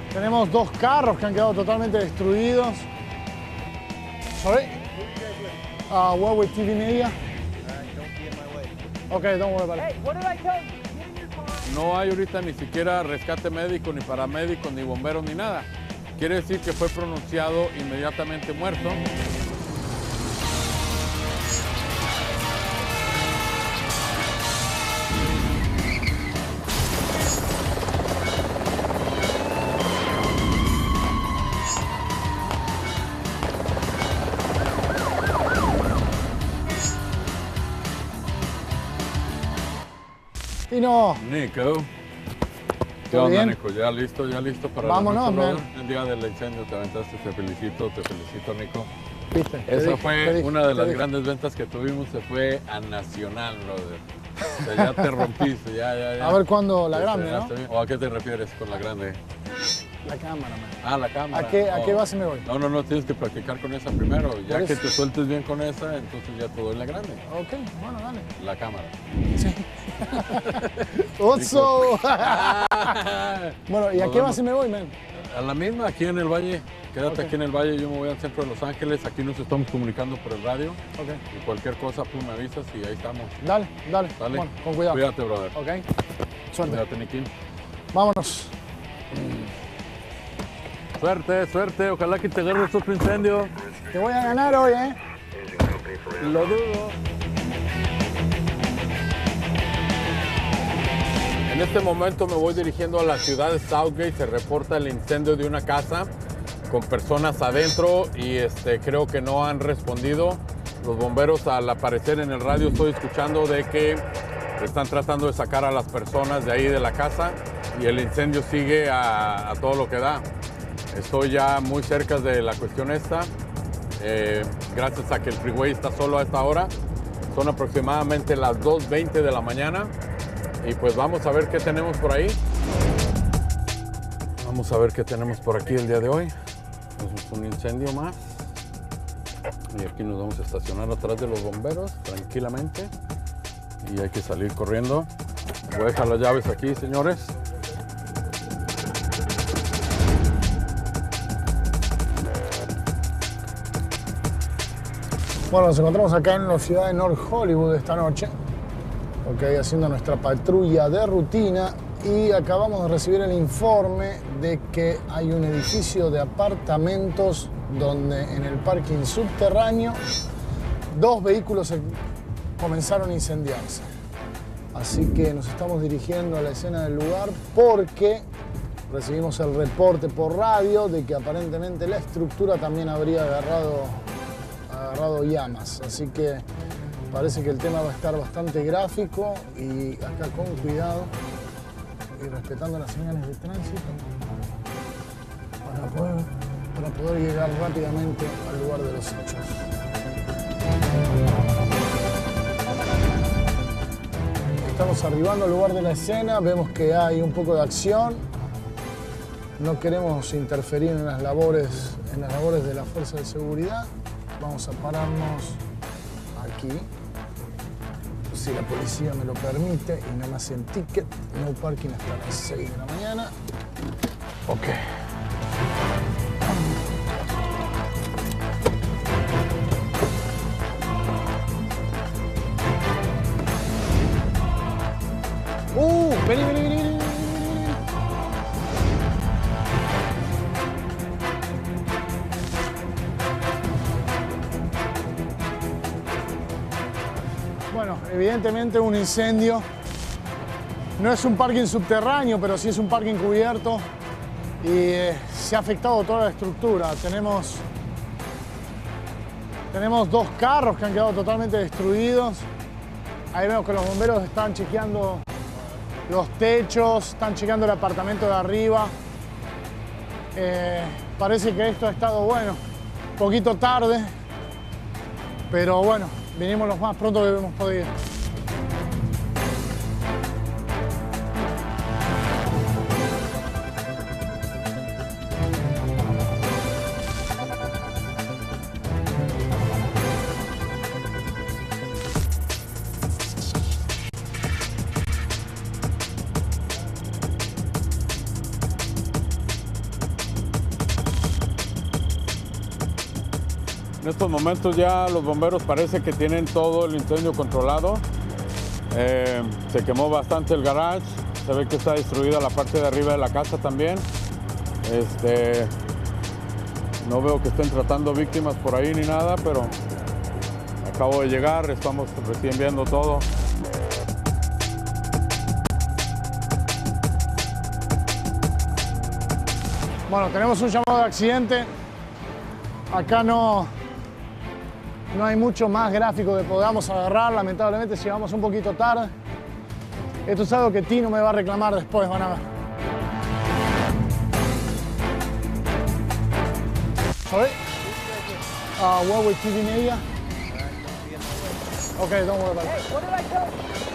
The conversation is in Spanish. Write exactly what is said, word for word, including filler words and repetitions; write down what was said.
Tenemos dos carros que han quedado totalmente destruidos. Sorry? Uh, what with T V Media? Okay, don't worry about it. Hey, what did I tell you? Get in your car. No hay ahorita ni siquiera rescate médico, ni paramédicos, ni bomberos, ni nada. Quiere decir que fue pronunciado inmediatamente muerto. Tino, Nico. ¿Qué ¿Todo onda, bien? Nico? ¿Ya listo? ¿Ya listo para Vámonos, la noche, man. brother? El día del incendio te aventaste, te felicito, te felicito, Nico. viste. te Esa dije, fue te dije, una de te las dije. grandes ventas que tuvimos, se fue a Nacional, brother. O sea, ya te rompiste, ya, ya, ya. A ver cuándo la Te grande, ¿no? estrenaste bien. ¿O a qué te refieres con la grande? La cámara, man. Ah, la cámara. ¿A qué, ¿A Oh. qué base me voy? No, no, no, tienes que practicar con esa primero. Ya Por que eso. te sueltes bien con esa, entonces ya te doy la grande. Ok, bueno, dale. La cámara. Sí. Oso. Bueno, ¿y a Nos qué vemos. base me voy, man? A la misma, aquí en el Valle. Quédate Ok. aquí en el Valle, yo me voy al centro de Los Ángeles. Aquí nos estamos comunicando por el radio. Ok. Y cualquier cosa, tú me avisas y ahí estamos. Dale, dale. Dale. Bueno, con cuidado. Cuídate, brother. Ok. Suerte. Cuídate, Nicky. Vámonos. Suerte, suerte. Ojalá que te agarres otro incendio. Te voy a ganar hoy, ¿eh? Lo dudo. En este momento me voy dirigiendo a la ciudad de Southgate. Se reporta el incendio de una casa con personas adentro y este, creo que no han respondido. Los bomberos, al aparecer en el radio, estoy escuchando de que están tratando de sacar a las personas de ahí de la casa y el incendio sigue a, a todo lo que da. Estoy ya muy cerca de la cuestión esta, eh, gracias a que el freeway está solo a esta hora. Son aproximadamente las dos veinte de la mañana y pues vamos a ver qué tenemos por ahí. Vamos a ver qué tenemos por aquí el día de hoy. Es un incendio más. Y aquí nos vamos a estacionar atrás de los bomberos tranquilamente. Y hay que salir corriendo. Voy a dejar las llaves aquí, señores. Bueno, nos encontramos acá en la ciudad de North Hollywood esta noche, okay, haciendo nuestra patrulla de rutina y acabamos de recibir el informe de que hay un edificio de apartamentos donde en el parking subterráneo dos vehículos se comenzaron a incendiarse. Así que nos estamos dirigiendo a la escena del lugar porque recibimos el reporte por radio de que aparentemente la estructura también habría agarrado agarrado llamas, así que parece que el tema va a estar bastante gráfico y acá con cuidado y respetando las señales de tránsito para poder, para poder llegar rápidamente al lugar de los hechos. Estamos arribando al lugar de la escena, vemos que hay un poco de acción. No queremos interferir en las labores, en las labores de la fuerza de seguridad. Vamos a pararnos aquí, si la policía me lo permite y no me hacen ticket. No parking hasta las seis de la mañana. Ok. Uh, vení, vení, vení, vení, vení. Bueno, evidentemente un incendio. No es un parking subterráneo, pero sí es un parking cubierto y eh, se ha afectado toda la estructura. Tenemos, tenemos dos carros que han quedado totalmente destruidos. Ahí vemos que los bomberos están chequeando los techos, están chequeando el apartamento de arriba. Eh, parece que esto ha estado, bueno, un poquito tarde, pero bueno, vinimos lo más pronto que hemos podido. En estos momentos ya los bomberos parece que tienen todo el incendio controlado. Eh, se quemó bastante el garage, se ve que está destruida la parte de arriba de la casa también. Este, no veo que estén tratando víctimas por ahí ni nada, pero acabo de llegar, estamos recién viendo todo. Bueno, tenemos un llamado de accidente. Acá no, no hay mucho más gráfico que podamos agarrar. Lamentablemente llegamos un poquito tarde. Esto es algo que Tino me va a reclamar después, van a ver. Sorry? Uh, what with T V Media? Okay, don't worry about it. What did I tell you?